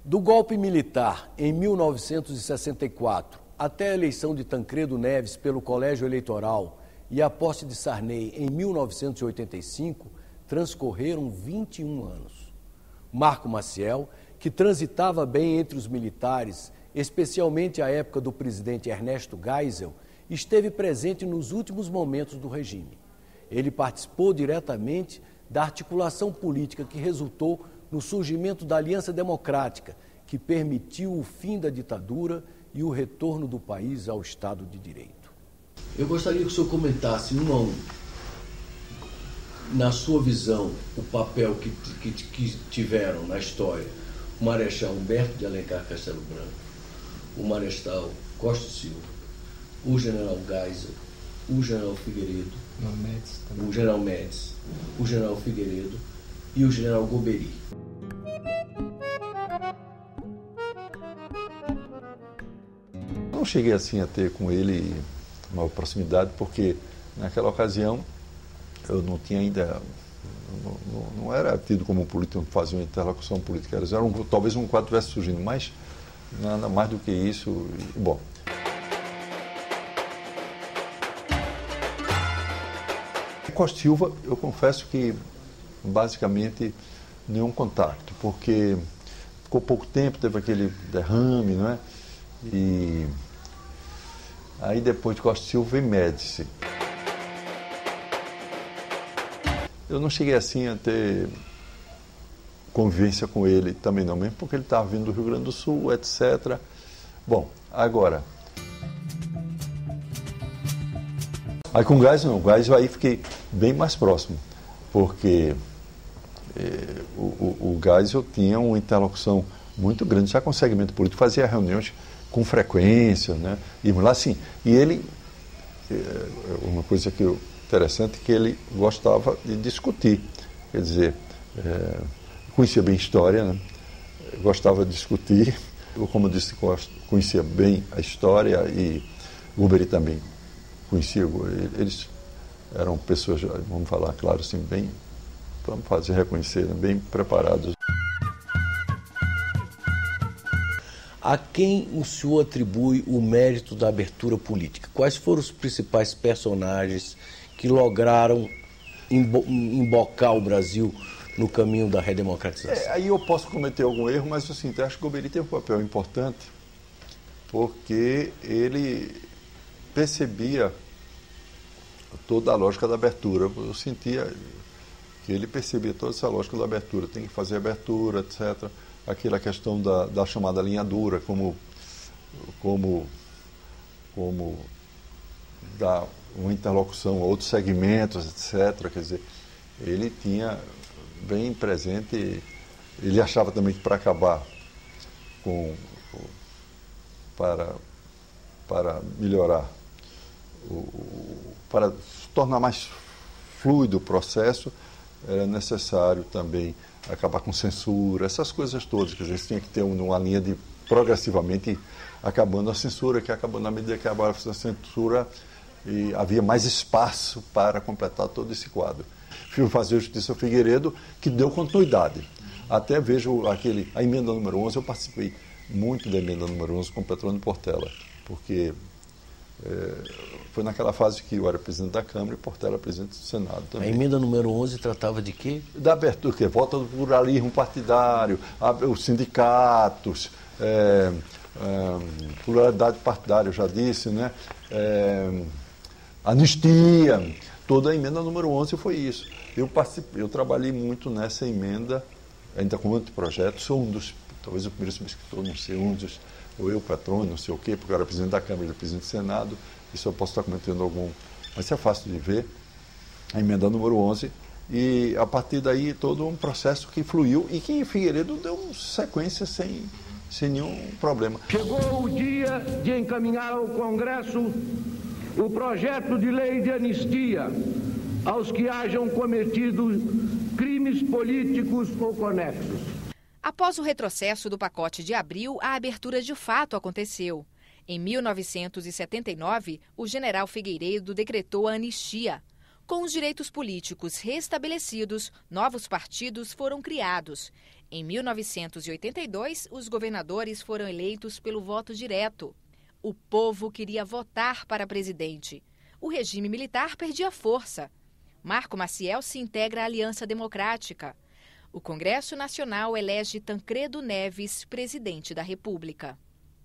Do golpe militar em 1964 até a eleição de Tancredo Neves pelo Colégio Eleitoral e a posse de Sarney em 1985, transcorreram 21 anos. Marco Maciel, que transitava bem entre os militares, especialmente à época do presidente Ernesto Geisel, esteve presente nos últimos momentos do regime. Ele participou diretamente da articulação política que resultou no surgimento da Aliança Democrática, que permitiu o fim da ditadura e o retorno do país ao Estado de Direito. Eu gostaria que o senhor comentasse, um a um, na sua visão, o papel que tiveram na história o Marechal Humberto de Alencar Castelo Branco, o Marechal Costa Silva, o General Geisel, o General Figueiredo, o General Médici, o General Figueiredo e o General Golbery. Não cheguei assim a ter com ele uma proximidade, porque naquela ocasião eu não tinha ainda, não era tido como um político que fazia uma interlocução política, talvez um quadro estivesse surgindo, mas nada mais do que isso. Bom. Costa Silva, eu confesso que basicamente nenhum contato, porque ficou pouco tempo, teve aquele derrame, não é? E aí depois de Costa Silva veio Médici. Eu não cheguei assim a ter convivência com ele também não, mesmo porque ele estava vindo do Rio Grande do Sul, etc. Bom, agora... Aí com o Geisel aí fiquei bem mais próximo, porque o Geisel tinha uma interlocução muito grande, já com o segmento político, fazia reuniões com frequência, né? E lá assim, e ele, uma coisa interessante, que ele gostava de discutir, quer dizer, conhecia bem história, né? Gostava de discutir, eu, como eu disse, conhecia bem a história, e Golbery também conhecia, eles eram pessoas, vamos falar claro assim, bem, vamos fazer reconhecer, bem preparados. A quem o senhor atribui o mérito da abertura política? Quais foram os principais personagens que lograram embocar o Brasil no caminho da redemocratização? Aí eu posso cometer algum erro, mas assim, eu acho que o Golbery teve um papel importante, porque ele percebia toda a lógica da abertura. Eu sentia que ele percebia toda essa lógica da abertura, tem que fazer abertura, etc. Aquela questão da chamada linha dura, como dar uma interlocução a outros segmentos, etc. Quer dizer, ele tinha bem presente, ele achava também que para acabar para melhorar, para tornar mais fluido o processo, era necessário também acabar com censura, essas coisas todas, quer dizer, tinha que ter uma linha de progressivamente acabando a censura, que acabou na medida que acabava a censura e havia mais espaço para completar todo esse quadro. Fui fazer justiça ao Figueiredo, que deu continuidade. Até vejo a emenda número 11, eu participei muito da emenda número 11 com Petrônio Portela, porque foi naquela fase que eu era presidente da Câmara e Portela era presidente do Senado também. A emenda número 11 tratava de quê? Da abertura, que volta do pluralismo partidário, os sindicatos, pluralidade partidária, eu já disse, né? Anistia, toda a emenda número 11 foi isso. Eu trabalhei muito nessa emenda, ainda com outro projeto, sou um dos, talvez o primeiro subscritor, não sei, um dos, ou eu, Petrônio, não sei o quê, porque eu era presidente da Câmara e presidente do Senado, isso eu posso estar cometendo algum, mas isso é fácil de ver, a emenda número 11, e a partir daí todo um processo que fluiu e que Figueiredo deu sequência sem nenhum problema. Chegou o dia de encaminhar ao Congresso o projeto de lei de anistia aos que hajam cometido crimes políticos ou conexos. Após o retrocesso do pacote de abril, a abertura de fato aconteceu. Em 1979, o general Figueiredo decretou a anistia. Com os direitos políticos restabelecidos, novos partidos foram criados. Em 1982, os governadores foram eleitos pelo voto direto. O povo queria votar para presidente. O regime militar perdia força. Marco Maciel se integra à Aliança Democrática. O Congresso Nacional elege Tancredo Neves presidente da República.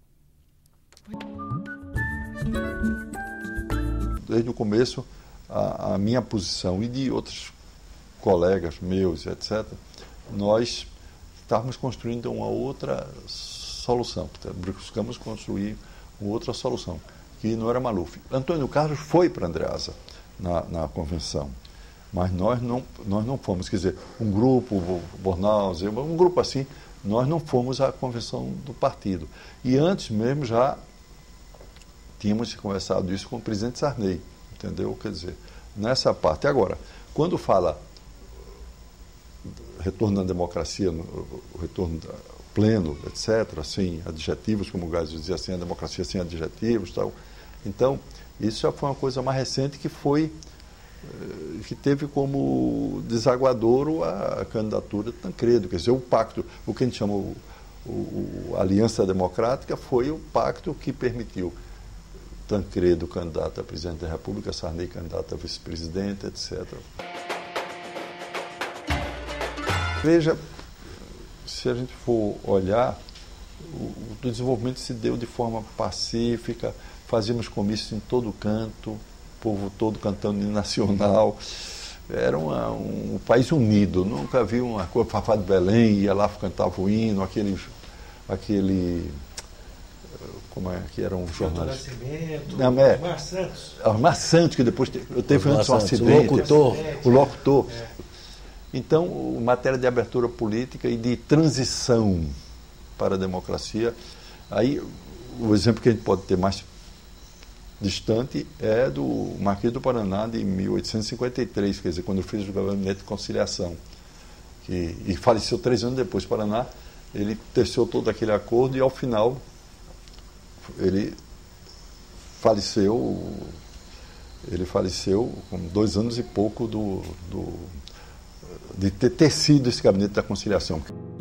Desde o começo, a minha posição e de outros colegas meus, etc., nós estávamos construindo uma outra solução. Buscamos construir uma outra solução, que não era Maluf. Antônio Carlos foi para Andreasa na convenção, mas nós não fomos. Quer dizer, um grupo, Bornhaus, um grupo assim, nós não fomos à convenção do partido. E antes mesmo já tínhamos conversado isso com o presidente Sarney, entendeu? Quer dizer, nessa parte. Agora, quando fala retorno da democracia, o retorno pleno, etc., sem adjetivos, como o Geisel dizia, assim, a democracia sem adjetivos, tal. Então, isso já foi uma coisa mais recente que teve como desaguadouro a candidatura de Tancredo. Quer dizer, o pacto, o que a gente chama a Aliança Democrática, foi o pacto que permitiu Tancredo candidato a presidente da República, Sarney candidato a vice-presidente, etc. Veja, se a gente for olhar, o desenvolvimento se deu de forma pacífica, fazíamos comícios em todo canto, o povo todo cantando hino nacional. Era um país unido, nunca vi uma coisa, Fafá de Belém, ia lá, cantava o hino, aquele como é que eram os jornais? Osmar Santos. Osmar Santos, que depois teve um acidente. O locutor. Então, matéria de abertura política e de transição para a democracia, aí o exemplo que a gente pode ter mais distante é do Marquês do Paraná de 1853, quer dizer, quando fez o gabinete de conciliação, e faleceu 3 anos depois. Paraná, ele teceu todo aquele acordo e ao final ele faleceu com 2 anos e pouco de ter tecido esse gabinete da conciliação.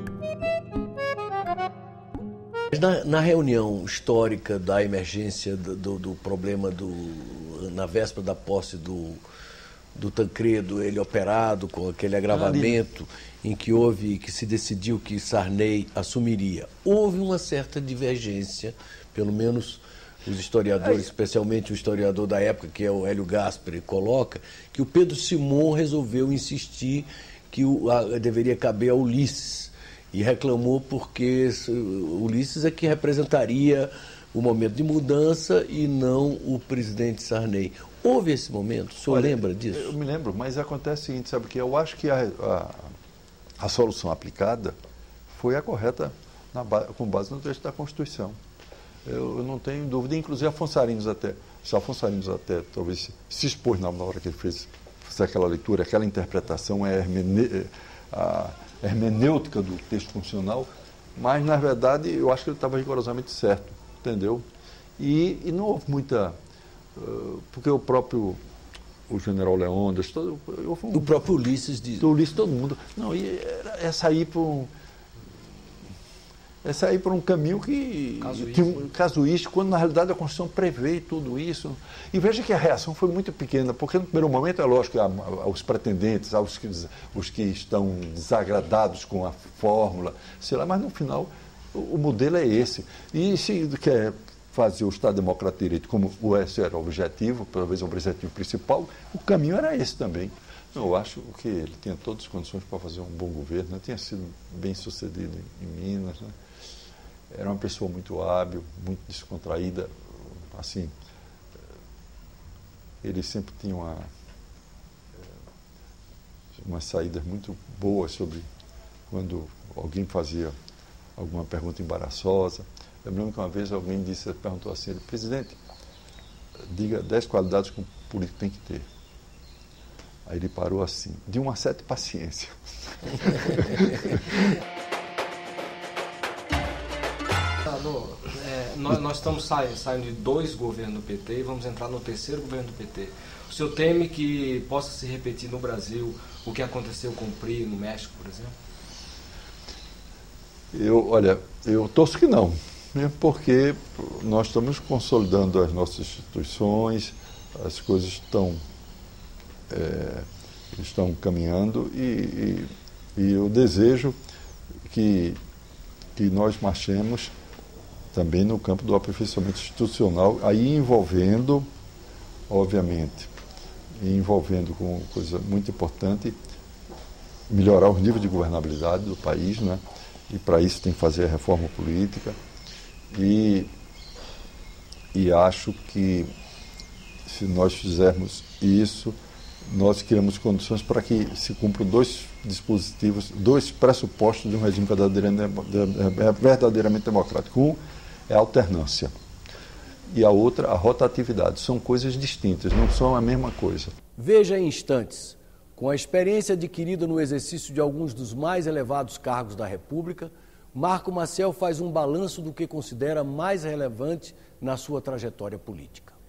Na reunião histórica da emergência do problema na véspera da posse do Tancredo, ele operado com aquele agravamento em que se decidiu que Sarney assumiria, houve uma certa divergência, pelo menos os historiadores, especialmente o historiador da época, que é o Hélio Gaspari, coloca, que o Pedro Simon resolveu insistir que deveria caber a Ulisses, e reclamou porque Ulisses é que representaria o momento de mudança e não o presidente Sarney. Houve esse momento? O senhor lembra disso? Eu me lembro, mas acontece o seguinte, sabe, que eu acho que a solução aplicada foi a correta com base no texto da Constituição. Eu não tenho dúvida, inclusive Afonso Arinos até talvez se expôs na hora que ele fez aquela leitura, aquela interpretação, a hermenêutica do texto constitucional, mas na verdade eu acho que ele estava rigorosamente certo, entendeu? E não houve muita, porque o general Leônidas, o próprio Ulisses diz. Do Ulisses, todo mundo, não, é sair por um caminho casuístico, quando na realidade a Constituição prevê tudo isso. E veja que a reação foi muito pequena, porque no primeiro momento é lógico que aos pretendentes, os que estão desagradados com a fórmula, sei lá, mas no final o modelo é esse. E se quer fazer o Estado Democrático de Direito como esse era o objetivo, talvez o objetivo principal, o caminho era esse também. Eu acho que ele tinha todas as condições para fazer um bom governo, né? Tinha sido bem sucedido em Minas, né? Era uma pessoa muito hábil, muito descontraída, assim, ele sempre tinha umas saídas muito boas sobre quando alguém fazia alguma pergunta embaraçosa. Eu lembro que uma vez alguém perguntou assim, presidente, diga 10 qualidades que um político tem que ter. Aí ele parou assim, de uma certa paciência. Nós estamos saindo de 2 governos do PT e vamos entrar no 3º governo do PT. O senhor teme que possa se repetir no Brasil o que aconteceu com o PRI no México, por exemplo? Eu torço que não, mesmo porque nós estamos consolidando as nossas instituições, as coisas estão caminhando e eu desejo que nós marchemos também no campo do aperfeiçoamento institucional, aí envolvendo, obviamente, com coisa muito importante, melhorar os níveis de governabilidade do país, né? E para isso tem que fazer a reforma política. E acho que se nós fizermos isso, nós criamos condições para que se cumpram dois pressupostos de um regime verdadeiramente democrático. Um é a alternância e a outra a rotatividade. São coisas distintas, não são a mesma coisa. Veja em instantes, com a experiência adquirida no exercício de alguns dos mais elevados cargos da República, Marco Maciel faz um balanço do que considera mais relevante na sua trajetória política.